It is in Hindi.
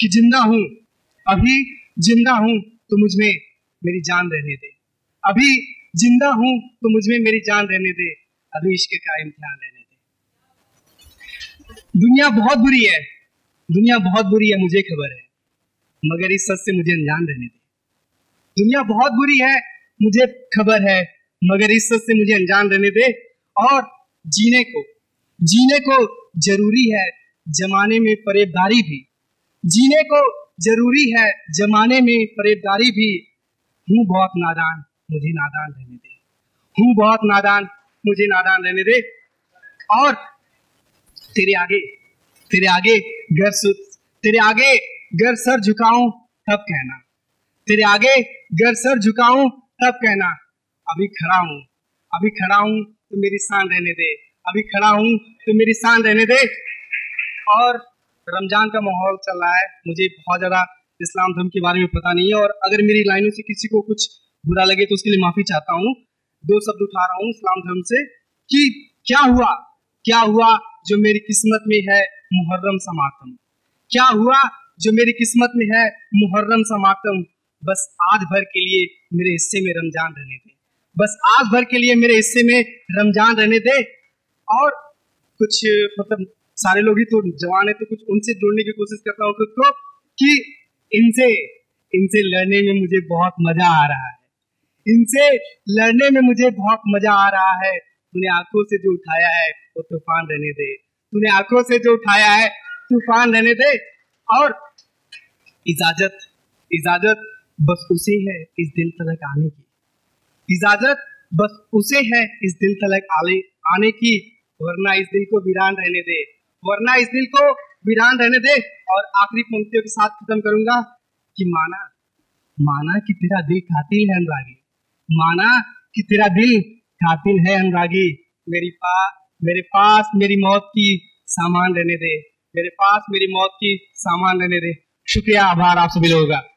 कि जिंदा हूं, अभी जिंदा हूं तो मुझ में मेरी जान रहने दे। अभी जिंदा हूं तो मुझ में मेरी जान रहने दे। अभी इश्क का इम्तिहान रहने दे। दुनिया बहुत बुरी है, दुनिया बहुत बुरी है, मुझे खबर है, मगर इस सच से मुझे अनजान रहने दे। दुनिया बहुत बुरी है, मुझे खबर है, मगर इस सच से मुझे अनजान रहने दे। और जीने को जरूरी है जमाने में फरेबदारी भी। जीने को जरूरी है जमाने में फरेबदारी भी। हूँ बहुत नादान, मुझे नादान रहने दे। हूँ बहुत नादान, मुझे नादान रहने दे। और तेरे आगे गर सर झुकाऊं तब कहना। तेरे आगे गर सर झुकाऊं तब कहना। अभी खड़ा हूं तो मेरी शान रहने दे। अभी खड़ा हूं तो मेरी शान रहने दे। और रमजान का माहौल चल रहा है, मुझे बहुत ज्यादा इस्लाम धर्म के बारे में पता नहीं है, और अगर मेरी लाइनों से किसी को कुछ बुरा लगे तो उसके लिए माफी चाहता हूँ। दो शब्द उठा रहा हूँ इस्लाम धर्म से कि क्या हुआ जो मेरी किस्मत में है मुहर्रम सा मातम। क्या हुआ जो मेरी किस्मत में है मुहर्रम सा मातम। बस आज भर के लिए मेरे हिस्से में रमजान रहने दे। बस आज भर के लिए मेरे हिस्से में रमजान रहने दे। और कुछ मतलब सारे लोग ही तो जवान है, तो कुछ उनसे जोड़ने की कोशिश करता हूँ खुद को कि इनसे लड़ने में मुझे बहुत मजा आ रहा है। इनसे लड़ने में मुझे बहुत मजा आ रहा है। तूने आंखों से जो उठाया है वो तूफान रहने दे। तूने आंखों से जो उठाया है तूफान रहने दे। और इजाजत बस उसे है इस दिल तलक आने की। इजाजत बस उसे है इस दिल तलक आने की। वरना इस दिल को वीरान रहने दे। वरना इस दिल को वीरान रहने दे। और आखिरी पंक्तियों के साथ खत्म करूंगा कि माना कि तेरा दिल कातिल है अनुरागी। माना कि तेरा दिल कातिल है अनुरागी। मेरे पास मेरी मौत की सामान रहने दे। मेरे पास मेरी मौत की सामान रहने दे। शुक्रिया, आभार आप सभी लोगों का।